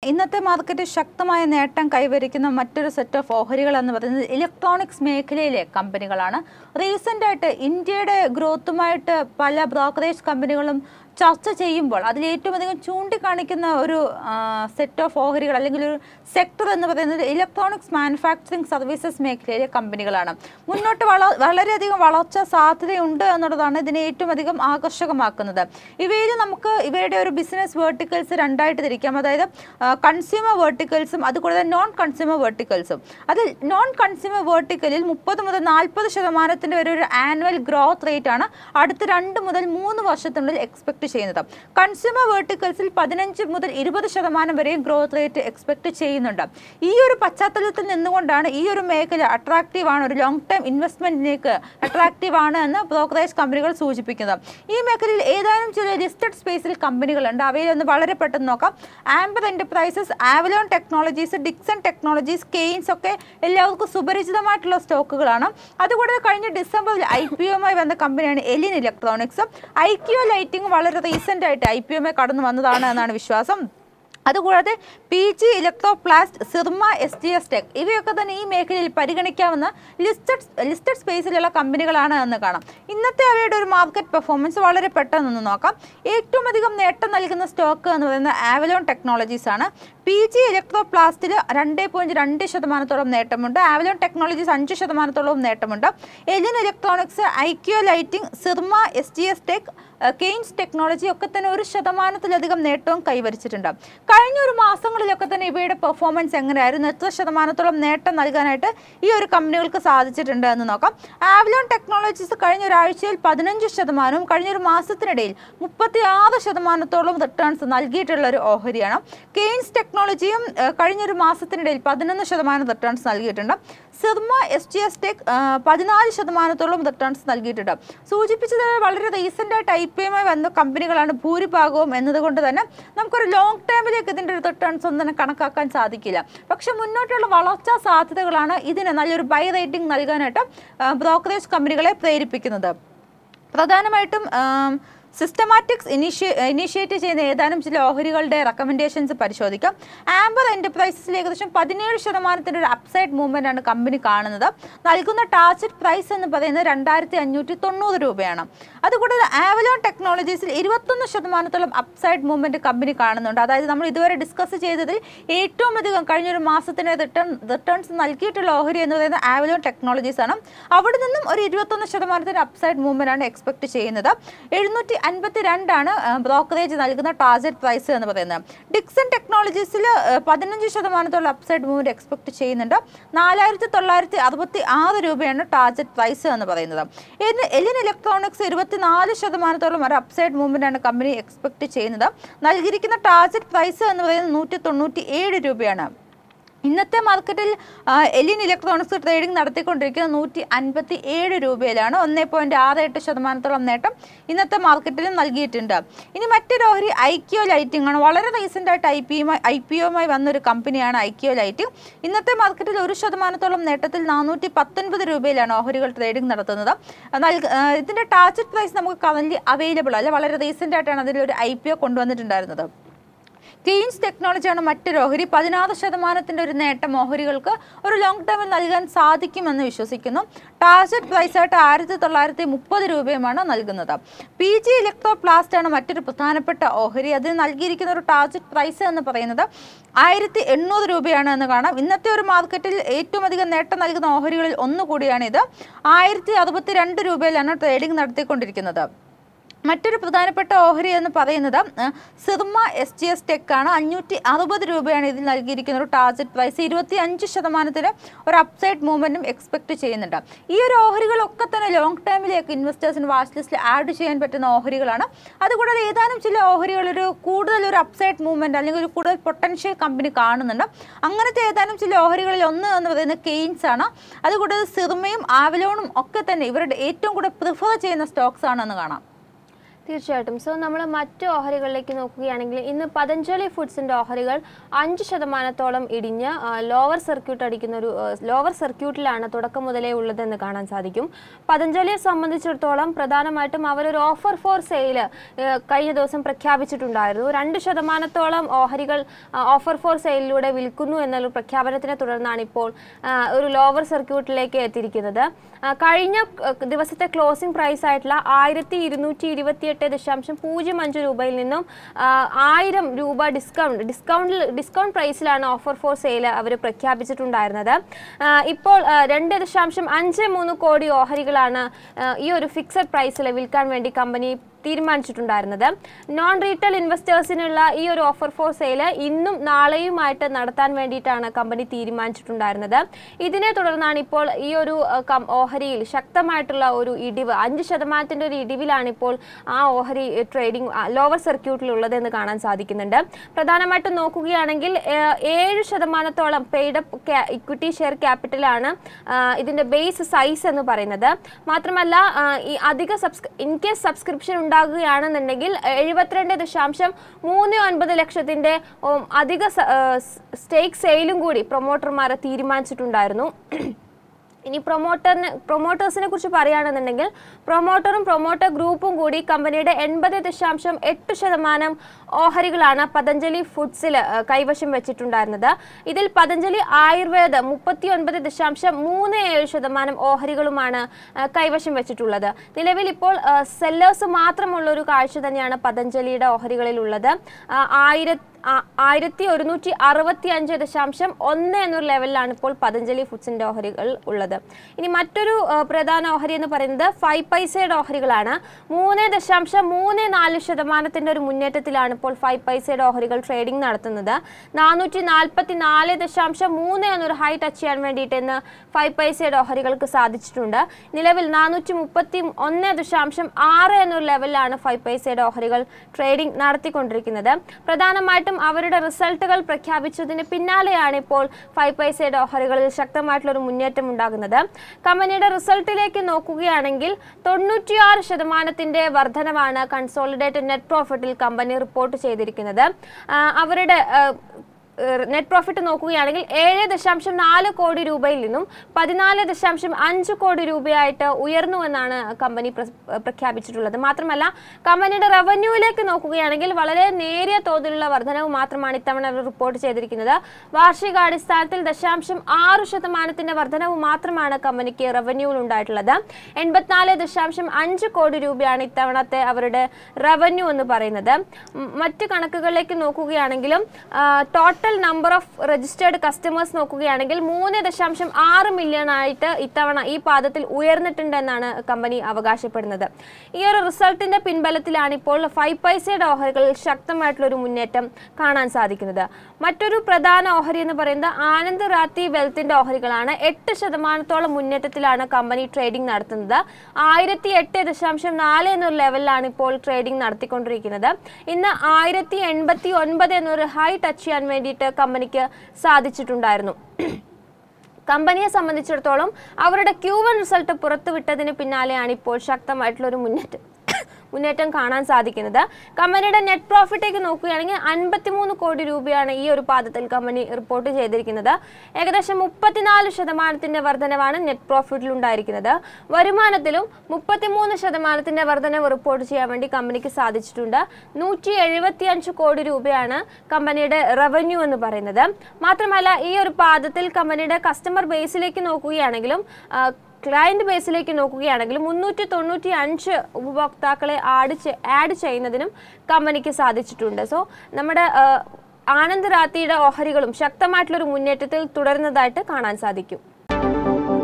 ഇന്നത്തെ മാർക്കറ്റിൽ ശക്തമായ നേട്ടം കൈവരിക്കുന്ന മറ്റൊരു സെറ്റ് ഓഫ് ഓഹരികൾ എന്ന് പറയുന്നത് ഇലക്ട്രോണിക്സ് മേഖലയിലെ കമ്പനികളാണ്. റീസെൻ്റ് ആയിട്ട് ഇന്ത്യയുടെ ഗ്രോത്തുമായിട്ട് പല ബ്രോക്കറേജ് കമ്പനികളും ചർച്ച ചെയ്യുമ്പോൾ അതിൽ ഏറ്റവും അധികം ചൂണ്ടിക്കാണിക്കുന്ന ഒരു സെറ്റ് ഓഫ് ഓഹരികൾ അല്ലെങ്കിൽ ഒരു സെക്ടർ എന്ന് പറയുന്നത് ഇലക്ട്രോണിക്സ് മാനുഫാക്ചറിങ് സർവീസസ് മേഖലയിലെ കമ്പനികളാണ്. മുന്നോട്ട് വളരെയധികം വളർച്ചാ സാധ്യതയുണ്ട് എന്നുള്ളതാണ് ഇതിനെ ഏറ്റവും അധികം ആകർഷകമാക്കുന്നത്. ഇവയിൽ നമുക്ക് ഇവയുടെ ഒരു ബിസിനസ് വേർട്ടിക്കൽസ് രണ്ടായിട്ട് തിരിക്കാം. അതായത് കൺസ്യൂമർ വേർട്ടിക്കൽസും അതുകൂടാതെ നോൺ കൺസ്യൂമർ വേർട്ടിക്കൽസും. അതിൽ നോൺ കൺസ്യൂമർ വേർട്ടിക്കലിൽ 30 മുതൽ 40% വരെ ഒരു ആനുവൽ ഗ്രോത്ത് റേറ്റ് ആണ് അടുത്ത 2 മുതൽ 3 വർഷത്തിനുള്ളിൽ എക്സ്പെക്ട് ചെയ്യുന്നത്. കൺസ്യൂമർ വേർട്ടിക്കൽസിൽ 15 മുതൽ 20% വരെയും ഗ്രോത്ത് റേറ്റ് എക്സ്പെക്ട് ചെയ്യുന്നുണ്ട്. ഈ ഒരു പശ്ചാത്തലത്തിൽ നിന്നുകൊണ്ടാണ് ഈ ഒരു മേഖല അട്രാക്റ്റീവ് ആണ്, ഒരു ലോങ് ടൈം ഇൻവെസ്റ്റ്മെന്റിലേക്ക് അട്രാക്റ്റീവ് ആണ് എന്ന് ബ്രോക്കറേജ് കമ്പനികൾ സൂചിപ്പിക്കുന്നത്. ഈ മേഖലയിൽ ഏതാനും ചില ലിസ്റ്റഡ് സ്പേസിൽ കമ്പനികളുണ്ട്. അവയിലൊന്ന് വളരെ പെട്ടെന്ന് നോക്കാം. Amber Enterprises, Avalon Technologies, Dixon Technologies, Kaynes ഒക്കെ എല്ലാവർക്കും സുപരിചിതമായിട്ടുള്ള സ്റ്റോക്കുകളാണ്. അതുകൂടാതെ കഴിഞ്ഞ ഡിസംബറിൽ IPOയുമായി വന്ന കമ്പനിയാണ് എലിൻ ഇലക്ട്രോണിക്സ്. ഐക്യോ ലൈറ്റിംഗ് വളരെ റീസെൻ്റ് ആയിട്ട് IPOയുമായി കടന്നു വന്നതാണ് എന്നാണ് വിശ്വാസം. അതുകൂടാതെ PG Electroplast, Syrma, SGS Tech ഇവയൊക്കെ തന്നെ ഈ മേഖലയിൽ പരിഗണിക്കാവുന്ന ലിസ്റ്റഡ് സ്പേസിലുള്ള കമ്പനികളാണ് എന്ന് കാണാം. ഇന്നത്തെ അവയുടെ ഒരു മാർക്കറ്റ് പെർഫോമൻസ് വളരെ പെട്ടെന്നൊന്ന് നോക്കാം. ഏറ്റവും അധികം നേട്ടം നൽകുന്ന സ്റ്റോക്ക് എന്ന് പറയുന്നത് ആവലോൺ ടെക്നോളജീസ് ആണ്. PG ഇലക്ട്രോപ്ലാസ്റ്റിൽ 2.2% നേട്ടമുണ്ട്. ആവലോൺ ടെക്നോളജീസ് 5% നേട്ടമുണ്ട്. Elin Electronics, Ikio Lighting, Syrma, SGS Tech, Kaynes Technology ഒക്കെ തന്നെ 1% നേട്ടവും കൈവരിച്ചിട്ടുണ്ട്. കഴിഞ്ഞ ഒരു മാസങ്ങളിലൊക്കെ തന്നെ ഇവയുടെ പെർഫോമൻസ് എങ്ങനെയായിരുന്നു, എത്ര ശതമാനത്തോളം നേട്ടം നൽകാനായിട്ട് ഈ ഒരു കമ്പനികൾക്ക് സാധിച്ചിട്ടുണ്ട് എന്ന് നോക്കാം. ആവലോൺ ടെക്നോളജീസ് കഴിഞ്ഞ ഒരാഴ്ചയിൽ 15%, കഴിഞ്ഞൊരു മാസത്തിനിടയിൽ 36% റിട്ടേൺസ് നൽകിയിട്ടുള്ള ഒരു ഓഹരിയാണ്. കെയ്ൻസ് ടെക്നോളജിയും കഴിഞ്ഞൊരു മാസത്തിനിടയിൽ 11% റിട്ടേൺസ് നൽകിയിട്ടുണ്ട്. സിർമ, SGS ടെക് 14% റിട്ടേൺസ് നൽകിയിട്ടുണ്ട്. സൂചിപ്പിച്ചത് വളരെ റീസെൻ്റ് ആയിട്ട് IPOയുമായി വന്ന കമ്പനികളാണ് ഭൂരിഭാഗവും എന്നതുകൊണ്ട് തന്നെ നമുക്കൊരു ലോങ് ടൈമിലേക്ക് ഇതിൻ്റെ ഒരു റിട്ടേൺസ് ഒന്നും തന്നെ കണക്കാക്കാൻ സാധിക്കില്ല. പക്ഷെ മുന്നോട്ടുള്ള വളർച്ചാ സാധ്യതകളാണ് ഇതിന് നല്ലൊരു ബൈ റേറ്റിംഗ് നൽകാനായിട്ട് ബ്രോക്കറേജ് കമ്പനികളെ പ്രേരിപ്പിക്കുന്നത്. പ്രധാനമായിട്ടും സിസ്റ്റമാറ്റിക്സ് ഇനീഷ്യേറ്റ് ചെയ്യുന്ന ഏതാനും ചില ഓഹരികളുടെ റെക്കമെൻഡേഷൻസ് പരിശോധിക്കാം. ആംബർ എന്റർപ്രൈസസിൽ ഏകദേശം 17% ഒരു അപ്സൈഡ് മൂവ്മെന്റ് ആണ് കമ്പനി കാണുന്നത്. നൽകുന്ന ടാർഗറ്റ് പ്രൈസ് എന്ന് പറയുന്നത് 2590 രൂപയാണ്. അതുകൂടാതെ ആവലോൺ ടെക്നോളജീസിൽ 21% അപ്സൈഡ് മൂവ്മെന്റ് കമ്പനി കാണുന്നുണ്ട്. അതായത് നമ്മൾ ഇതുവരെ ഡിസ്കസ് ചെയ്തതിൽ ഏറ്റവും അധികം കഴിഞ്ഞൊരു മാസത്തിന് റിട്ടേൺസ് നൽകിയിട്ടുള്ള ഓഹരി എന്ന് പറയുന്നത് ആവലോൺ ടെക്നോളജീസ് ആണ്. അവിടെ നിന്നും ഒരു 21% അപ്സൈഡ് മൂവ്മെന്റ് ആണ് എക്സ്പെക്ട് ചെയ്യുന്നത്. 752 ബ്രോക്കറേജ് നൽകുന്ന ടാർഗറ്റ് പ്രൈസ് എന്ന് പറയുന്നത്. ഡിക്സൺ ടെക്നോളജീസിൽ 15% അപ്സൈഡ് മൂവ്മെന്റ് എക്സ്പെക്ട് ചെയ്യുന്നുണ്ട്. 4966 രൂപയാണ് ടാർഗറ്റ് പ്രൈസ് എന്ന് പറയുന്നത്. എലിൻ ഇലക്ട്രോണിക്സ് 24% ഒരു അപ്സൈഡ് മൂവ്മെന്റ് ആണ് കമ്പനി എക്സ്പെക്ട് ചെയ്യുന്നത്. നൽകിയിരിക്കുന്ന ടാർഗറ്റ് പ്രൈസ് എന്ന് പറയുന്നത് 197 രൂപയാണ്. ഇന്നത്തെ മാർക്കറ്റിൽ എലിൻ ഇലക്ട്രോണിക്സ് ട്രേഡിംഗ് നടത്തിക്കൊണ്ടിരിക്കുന്നത് 157 രൂപയിലാണ്. 1.68% നേട്ടം ഇന്നത്തെ മാർക്കറ്റിലും നൽകിയിട്ടുണ്ട്. ഇനി മറ്റൊരു ഓഹരി ഐക്യോ ലൈറ്റിംഗ് ആണ്. വളരെ റീസെൻ്റ് ആയിട്ട് IPOയുമായി വന്നൊരു കമ്പനിയാണ് ഐക്യോ ലൈറ്റിംഗ്. ഇന്നത്തെ മാർക്കറ്റിൽ 1% നേട്ടത്തിൽ 419 രൂപയിലാണ് ഓഹരികൾ ട്രേഡിംഗ് നടത്തുന്നത്. ഇതിൻ്റെ ടാർഗറ്റ് പ്രൈസ് നമുക്ക് കറന്റ് അവൈലബിൾ അല്ല. വളരെ റീസെൻ്റ് ആയിട്ടാണ് അതിലൊരു IPO കൊണ്ടുവന്നിട്ടുണ്ടായിരുന്നത്. കെയ്ൻസ് ടെക്നോളജിയാണ് മറ്റൊരു ഓഹരി. 16% ഒരു നേട്ടം ഓഹരികൾക്ക് ഒരു ലോങ് ടൈമിൽ നൽകാൻ സാധിക്കുമെന്ന് വിശ്വസിക്കുന്നു. ടാർഗറ്റ് പ്രൈസായിട്ട് 1930 രൂപയുമാണ് നൽകുന്നത്. PG ഇലക്ട്രോപ്ലാസ്റ്റ് ആണ് മറ്റൊരു പ്രധാനപ്പെട്ട ഓഹരി. അതിന് നൽകിയിരിക്കുന്ന ഒരു ടാർഗറ്റ് പ്രൈസ് എന്ന് പറയുന്നത് 1800 രൂപയാണ് എന്ന് കാണാം. ഇന്നത്തെ ഒരു മാർക്കറ്റിൽ ഏറ്റവും അധികം നേട്ടം നൽകുന്ന ഓഹരികളിൽ ഒന്നുകൂടിയാണിത്. 1062 രൂപയിലാണ് ട്രേഡിംഗ് നടത്തിക്കൊണ്ടിരിക്കുന്നത്. മറ്റൊരു പ്രധാനപ്പെട്ട ഓഹരി എന്ന് പറയുന്നത് സിർമ, SGS ടെക് ആണ്. 560 രൂപയാണ് ഇതിൽ നൽകിയിരിക്കുന്ന ഒരു ടാർഗറ്റ് പ്രൈസ്. 25% ഒരു അപ്സൈഡ് മൂവ്മെന്റും എക്സ്പെക്ട് ചെയ്യുന്നുണ്ട്. ഈ ഒരു ഓഹരികളൊക്കെ തന്നെ ലോങ് ടൈമിലേക്ക് ഇൻവെസ്റ്റേഴ്സിന് വാച്ച് ലിസ്റ്റിൽ ആഡ് ചെയ്യാൻ പറ്റുന്ന ഓഹരികളാണ്. അതുകൂടാതെ ഏതാനും ചില ഓഹരികൾ കൂടുതൽ ഒരു അപ്സൈഡ് മൂവ്മെന്റ് അല്ലെങ്കിൽ ഒരു കൂടുതൽ പൊട്ടൻഷ്യൽ കമ്പനി കാണുന്നുണ്ട്. അങ്ങനത്തെ ഏതാനും ചില ഓഹരികളിൽ ഒന്ന് എന്ന് പറയുന്നത് കെയ്ൻസ് ആണ്. അതുകൂടാതെ സിർമയും ആവലോണും ഒക്കെ തന്നെ ഇവരുടെ ഏറ്റവും കൂടുതൽ പ്രിഫർ ചെയ്യുന്ന സ്റ്റോക്സ് ആണെന്ന് കാണാം. തീർച്ചയായിട്ടും. സോ നമ്മൾ മറ്റ് ഓഹരികളിലേക്ക് നോക്കുകയാണെങ്കിൽ ഇന്ന് പതഞ്ജലി ഫുഡ്സിൻ്റെ ഓഹരികൾ 5% ഇടിഞ്ഞ് ലോവർ സർക്യൂട്ടിലാണ് തുടക്കം മുതലേ ഉള്ളതെന്ന് കാണാൻ സാധിക്കും. പതഞ്ജലിയെ സംബന്ധിച്ചിടത്തോളം പ്രധാനമായിട്ടും അവരൊരു ഓഫർ ഫോർ സെയിൽ കഴിഞ്ഞ ദിവസം പ്രഖ്യാപിച്ചിട്ടുണ്ടായിരുന്നു. 2% ഓഹരികൾ ഓഫർ ഫോർ സെയിലിലൂടെ വിൽക്കുന്നു എന്നുള്ള പ്രഖ്യാപനത്തിനെ തുടർന്നാണ് ഇപ്പോൾ ഒരു ലോവർ സർക്യൂട്ടിലേക്ക് എത്തിയിരിക്കുന്നത്. കഴിഞ്ഞ ദിവസത്തെ ക്ലോസിംഗ് പ്രൈസ് ആയിട്ടുള്ള 1228.05 രൂപയിൽ നിന്നും 1000 രൂപ ഡിസ്കൗണ്ട് പ്രൈസിലാണ് ഓഫർ ഫോർ സെയിൽ അവർ പ്രഖ്യാപിച്ചിട്ടുണ്ടായിരുന്നത്. ഇപ്പോൾ 2.53 കോടി ഓഹരികളാണ് ഈ ഒരു ഫിക്സഡ് പ്രൈസിൽ വിൽക്കാൻ വേണ്ടി കമ്പനി തീരുമാനിച്ചിട്ടുണ്ടായിരുന്നത്. നോൺ റീറ്റെയിൽ ഇൻവെസ്റ്റേഴ്സിനുള്ള ഈ ഒരു ഓഫർ ഫോർ സെയിൽ ഇന്നും നാളെയുമായിട്ട് നടത്താൻ വേണ്ടിയിട്ടാണ് കമ്പനി തീരുമാനിച്ചിട്ടുണ്ടായിരുന്നത്. ഇതിനെ തുടർന്നാണ് ഇപ്പോൾ ഈ ഒരു ഓഹരിയിൽ ശക്തമായിട്ടുള്ള ഒരു ഇടിവ് 5% ഒരു ഇടിവിലാണ് ഇപ്പോൾ ആ ഓഹരി ട്രേഡിംഗ് ലോവർ സർക്യൂട്ടിലുള്ളതെന്ന് കാണാൻ സാധിക്കുന്നുണ്ട്. പ്രധാനമായിട്ടും നോക്കുകയാണെങ്കിൽ 7% പെയ്ഡപ്പ് ഇക്വിറ്റി ഷെയർ ക്യാപിറ്റലാണ് ഇതിൻ്റെ ബേസ് സൈസ് എന്ന് പറയുന്നത്. മാത്രമല്ല ഈ അധിക ഇൻ കേസ് സബ്സ്ക്രിപ്ഷൻ ഉണ്ടാകുകയാണെന്നുണ്ടെങ്കിൽ 72.39 ലക്ഷത്തിൻ്റെ അധിക സ്റ്റേക്ക് സെയിലും കൂടി പ്രൊമോട്ടർമാരെ തീരുമാനിച്ചിട്ടുണ്ടായിരുന്നു. ഇനി പ്രൊമോട്ടേഴ്സിനെ കുറിച്ച് പറയുകയാണെന്നുണ്ടെങ്കിൽ പ്രൊമോട്ടറും പ്രൊമോട്ടർ ഗ്രൂപ്പും കൂടി കമ്പനിയുടെ 80.8% ഓഹരികളാണ് പതഞ്ജലി ഫുഡ്സിൽ കൈവശം വെച്ചിട്ടുണ്ടായിരുന്നത്. ഇതിൽ പതഞ്ജലി ആയുർവേദ 39.37% ഓഹരികളുമാണ് കൈവശം വെച്ചിട്ടുള്ളത്. നിലവിൽ ഇപ്പോൾ സെല്ലേഴ്സ് മാത്രമുള്ള ഒരു കാഴ്ച തന്നെയാണ് പതഞ്ജലിയുടെ ഓഹരികളിലുള്ളത്. 1165.1 എന്നൊരു ലെവലിലാണ് ഇപ്പോൾ പതഞ്ജലി ഫുഡ്സിൻ്റെ ഓഹരികൾ ഉള്ളത്. ഇനി മറ്റൊരു പ്രധാന ഓഹരി എന്ന് പറയുന്നത് 5 പൈസയുടെ ഓഹരികളാണ്. 3.34% ഒരു മുന്നേറ്റത്തിലാണ് ഇപ്പോൾ 5 പൈസയുടെ ഓഹരികൾ ട്രേഡിംഗ് നടത്തുന്നത്. 444.3 എന്നൊരു ഹൈ ടച്ച് ചെയ്യാൻ വേണ്ടിയിട്ട് ഇന്ന് 5 പൈസയുടെ ഓഹരികൾക്ക് സാധിച്ചിട്ടുണ്ട്. നിലവിൽ 431.6 എന്നൊരു ലെവലിലാണ് 5 പൈസയുടെ ഓഹരികൾ ട്രേഡിംഗ് നടത്തിക്കൊണ്ടിരിക്കുന്നത്. പ്രധാനമായിട്ടും അവരുടെ റിസൾട്ടുകൾ പ്രഖ്യാപിച്ചതിന് പിന്നാലെയാണ് ഇപ്പോൾ 5 പൈസയുടെ ഓഹരികളിൽ ശക്തമായിട്ടുള്ളൊരു മുന്നേറ്റം ഉണ്ടാകുന്നത്. കമ്പനിയുടെ റിസൾട്ടിലേക്ക് നോക്കുകയാണെങ്കിൽ 96% വർധനവാണ് കൺസോളിഡേറ്റഡ് നെറ്റ് പ്രോഫിറ്റിൽ കമ്പനി റിപ്പോർട്ട് ചെയ്തിരിക്കുന്നത്. അവരുടെ നെറ്റ് പ്രോഫിറ്റ് നോക്കുകയാണെങ്കിൽ 7.4 കോടി രൂപയിൽ നിന്നും 14.5 കോടി രൂപയായിട്ട് ഉയർന്നുവെന്നാണ് കമ്പനി പ്രഖ്യാപിച്ചിട്ടുള്ളത്. മാത്രമല്ല കമ്പനിയുടെ റവന്യൂവിലേക്ക് നോക്കുകയാണെങ്കിൽ വളരെ നേരിയ തോതിലുള്ള വർധനവ് മാത്രമാണ് ഇത്തവണ റിപ്പോർട്ട് ചെയ്തിരിക്കുന്നത്. വാർഷികാടിസ്ഥാനത്തിൽ 0.6% വർധനവ് മാത്രമാണ് കമ്പനിക്ക് റവന്യൂവിൽ ഉണ്ടായിട്ടുള്ളത്. 84.5 കോടി രൂപയാണ് ഇത്തവണത്തെ അവരുടെ റവന്യൂ എന്ന് പറയുന്നത്. മറ്റ് കണക്കുകളിലേക്ക് നോക്കുകയാണെങ്കിലും total number of registered customers നോക്കുകയാണെങ്കിൽ 3.6 മില്യൺ ആയിട്ട് ഇത്തവണ ഈ പാദത്തിൽ ഉയർന്നിട്ടുണ്ടെന്നാണ് കമ്പനി അവകാശപ്പെടുന്നത്. ഈ ഒരു റിസൾട്ടിന്റെ പിൻബലത്തിലാണ് ഇപ്പോൾ 5 പൈസയുടെ ഓഹരികളിൽ ശക്തമായിട്ടുള്ളൊരു മുന്നേറ്റം കാണാൻ സാധിക്കുന്നത്. മറ്റൊരു പ്രധാന ഓഹരി എന്ന് പറയുന്നത് ആനന്ദ് റാത്തി വെൽത്തിന്റെ ഓഹരികളാണ്. 8% മുന്നേറ്റത്തിലാണ് കമ്പനി ട്രേഡിംഗ് നടത്തുന്നത്. 1008.4 എന്നൊരു ലെവലിലാണ് ഇപ്പോൾ ട്രേഡിംഗ് നടത്തിക്കൊണ്ടിരിക്കുന്നത്. ഇന്ന് 1089 എന്നൊരു ഹൈ ടച്ച് ചെയ്യാൻ വേണ്ടിയിട്ട് കമ്പനിക്ക് സാധിച്ചിട്ടുണ്ടായിരുന്നു. കമ്പനിയെ സംബന്ധിച്ചിടത്തോളം അവരുടെ Q1 റിസൾട്ട് പുറത്തുവിട്ടതിന് പിന്നാലെയാണ് ഇപ്പോൾ ശക്തമായിട്ടുള്ളൊരു മുന്നേറ്റം കാണാൻ സാധിക്കുന്നത്. കമ്പനിയുടെ നെറ്റ് പ്രോഫിറ്റേക്ക് നോക്കുകയാണെങ്കിൽ 53 കോടി രൂപയാണ് ഈ ഒരു പാദത്തിൽ കമ്പനി റിപ്പോർട്ട് ചെയ്തിരിക്കുന്നത്. ഏകദേശം 34% വർധനവാണ് നെറ്റ് പ്രോഫിറ്റിൽ ഉണ്ടായിരിക്കുന്നത്. വരുമാനത്തിലും 33% വർധനവ് റിപ്പോർട്ട് ചെയ്യാൻ വേണ്ടി കമ്പനിക്ക് സാധിച്ചിട്ടുണ്ട്. 175 കോടി രൂപയാണ് കമ്പനിയുടെ റവന്യൂ എന്ന് പറയുന്നത്. മാത്രമല്ല ഈ ഒരു പാദത്തിൽ കമ്പനിയുടെ കസ്റ്റമർ ബേസിലേക്ക് നോക്കുകയാണെങ്കിലും ക്ലയൻറ്റ് ബേസിലേക്ക് നോക്കുകയാണെങ്കിലും 395 ഉപഭോക്താക്കളെ ആഡ് ചെയ്യുന്നതിനും കമ്പനിക്ക് സാധിച്ചിട്ടുണ്ട്. സോ നമ്മുടെ ആനന്ദ് റാത്തിയുടെ ഓഹരികളും ശക്തമായിട്ടുള്ളൊരു മുന്നേറ്റത്തിൽ തുടരുന്നതായിട്ട് കാണാൻ സാധിക്കും.